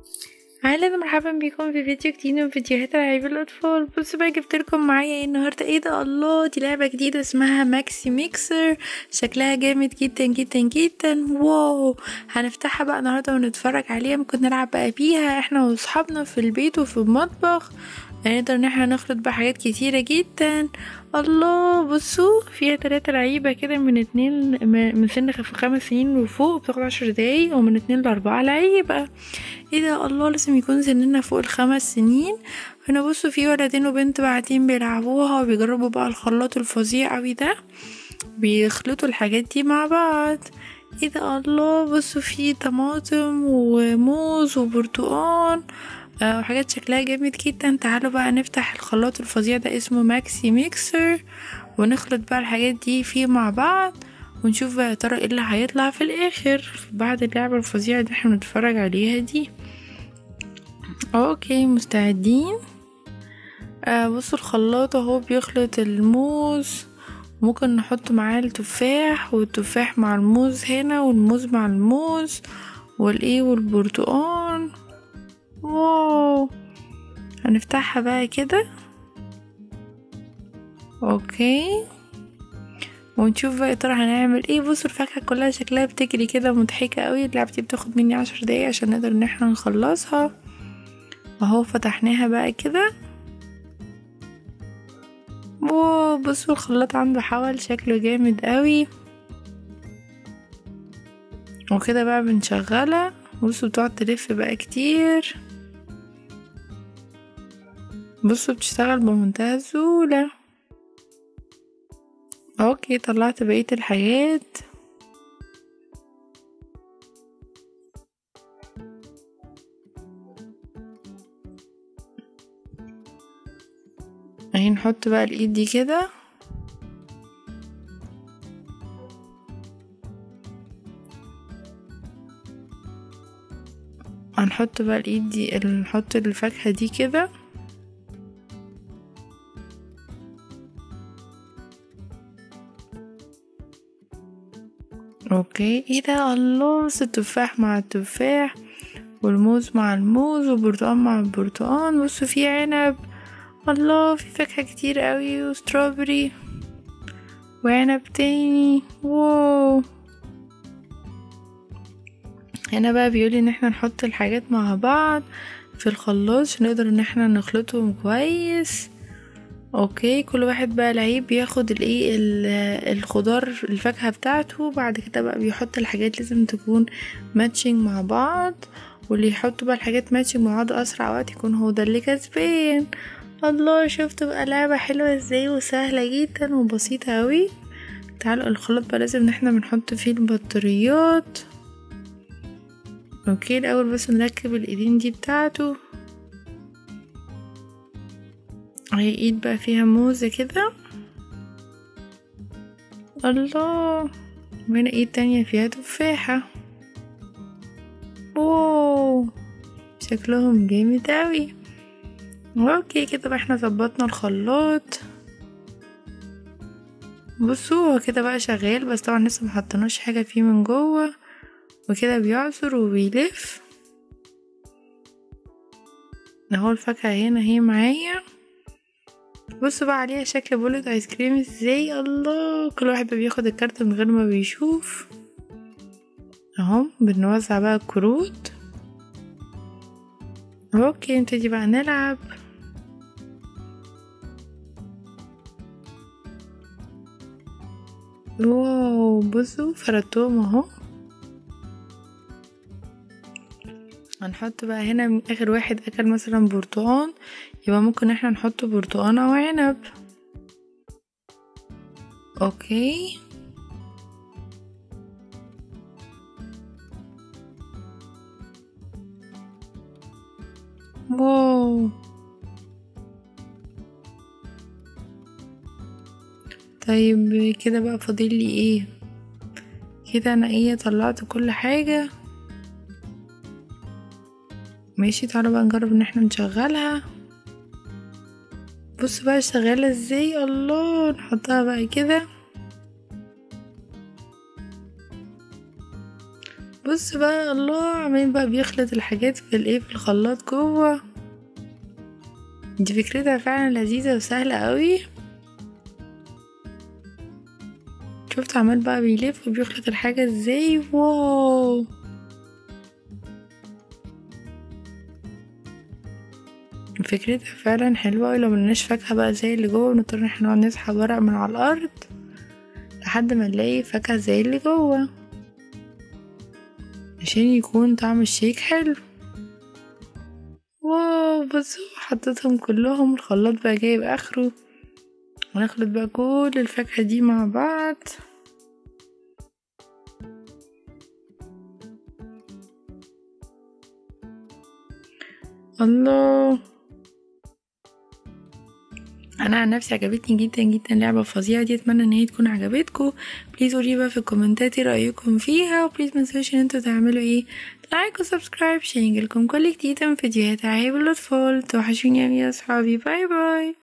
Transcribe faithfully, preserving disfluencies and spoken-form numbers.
اهلا مرحبا بكم في فيديو جديد من فيديوهات العاب الاطفال. بصوا بقى جبت لكم معايا ايه النهارده. ايه ده، الله، دي لعبه جديده اسمها ماكسي ميكسر. شكلها جامد جدا جدا جدا. واو، هنفتحها بقى النهارده ونتفرج عليها. ممكن نلعب بقى بيها احنا واصحابنا في البيت وفي المطبخ. هنقدر ان احنا نخلط بقى حاجات كتيره جدا. الله، بصوا فيها تلاتة لعيبه كده، من اتنين من سن خ- خمس سنين وفوق، بتاخد عشر دقايق، ومن اتنين لاربعة لعيبه. ايه ده، الله، لازم يكون سننا فوق الخمس سنين. هنا بصوا في ولدين وبنت بعدين بيلعبوها وبيجربوا بقى الخلاط الفظيع اوي ده، بيخلطوا الحاجات دي مع بعض. ايه ده، الله، بصوا في طماطم وموز وبرتقال، آه وحاجات شكلها جامد جدا. تعالوا بقى نفتح الخلاط الفظيع ده، اسمه ماكسي ميكسر، ونخلط بقى الحاجات دي فيه مع بعض، ونشوف بقى يا ترى ايه اللي هيطلع في الاخر بعد اللعبة الفظيعة اللي احنا بنتفرج عليها دي. اوكي، مستعدين. آه بصوا الخلاط اهو بيخلط الموز، ممكن نحط معاه التفاح، والتفاح مع الموز هنا، والموز مع الموز، والايه والبرتقال. واو، هنفتحها بقى كده. اوكي، ونشوف بقى يا ترى هنعمل ايه. بصوا الفاكهة كلها شكلها بتجري كده، مضحكة قوي. اللعبة دي بتاخد مني عشر دقايق عشان نقدر ان احنا نخلصها. اهو فتحناها بقى كده. واو، بصوا الخلاط عنده حول، شكله جامد قوي. وكده بقى بنشغلها. بصوا بتقعد تلف بقى كتير. بصوا بتشتغل بمنتهى السهولة. اوكي، طلعت بقية الحاجات. اهي نحط بقى الايد دي كده. هنحط بقى الايد دي، نحط الفاكهة دي كده. اوكي، ايه ده، الله، بص التفاح مع التفاح، والموز مع الموز، والبرتقال مع البرتقال. بصوا في عنب، الله، في فاكهة كتير قوي، وستروبري وعنب تاني. واو، هنا بقى بيقولي ان احنا نحط الحاجات مع بعض في الخلاط عشان نقدر ان احنا نخلطهم كويس. اوكي، كل واحد بقى لعيب بياخد الايه ال- الخضار الفاكهة بتاعته. بعد كده بقى بيحط الحاجات، لازم تكون ماتشنج مع بعض، واللي يحط بقى الحاجات ماتشنج مع بعض اسرع وقت يكون هو ده اللي كسبان. الله، شفتوا بقى لعبة حلوة ازاي، وسهلة جدا وبسيطة اوي. تعالوا الخلاط بقى لازم ان احنا بنحط فيه البطاريات. اوكي، الاول بس نركب الايدين دي بتاعته. اهي ايد بقى فيها موزة كده. الله، وهنا ايد تانية فيها تفاحة. واو، شكلهم جامد اوي. اوكي كده بقى احنا ظبطنا الخلاط. بصوا هو كده بقى شغال، بس طبعا لسه محطناش حاجة فيه من جوه. وكده بيعصر وبيلف. اهو الفاكهة هنا هي معايا. بصوا بقى عليها شكل بولة ايس كريم ازاي. الله، كل واحد بقى بياخد الكارت من غير ما بيشوف. اهو بنوزع بقى الكروت. اوكي، نبتدي بقى نلعب. واو، بصوا فردتهم اهو. هنحط بقى هنا من اخر واحد اكل مثلا برتقان، يبقى ممكن احنا نحط برتقان او عنب. اوكي، واو، طيب كده بقى فاضل لي ايه؟ كده انا ايه طلعت كل حاجة. ماشي، تعالوا بقى نجرب ان احنا نشغلها. بص بقى شغالة ازاي. الله، نحطها بقى كده. بص بقى الله عمال بقى بيخلط الحاجات في الايه في الخلاط جوه. دي فكرتها فعلا لذيذة وسهلة قوي. شفت عمال بقى بيلف وبيخلط الحاجة ازاي. واو فكرتها فعلا حلوة أوي. لو ملناش فاكهة بقى زي اللي جوه نضطر ان احنا نقعد نسحب ورق من على الارض لحد ما نلاقي فاكهة زي اللي جوه عشان يكون طعم الشيك حلو. واو بصوا حطيتهم كلهم، الخلاط بقى جايب اخره، ونخلط بقى كل الفاكهة دي مع بعض. الله انا عن نفسي عجبتني جدا جدا اللعبه الفظيعه دي. اتمنى ان هي تكون عجبتكم. بليز قولي بقى في الكومنتات ايه رايكم فيها، وبليز متنسوش ان انتوا تعملوا ايه لايك وسبسكرايب عشان يجيلكم كل جديد من فيديوهات عيب الاطفال. توحشوني يا اصحابي. باي باي.